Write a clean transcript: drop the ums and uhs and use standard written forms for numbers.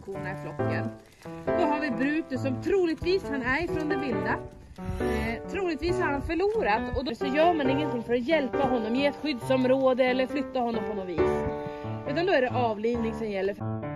korna i flocken. Då har vi Brutus som troligtvis han är från det vilda. Troligtvis har han förlorat och då så gör man ingenting för att hjälpa honom, ge ett skyddsområde eller flytta honom på något vis. Utan då är det avlivning som gäller.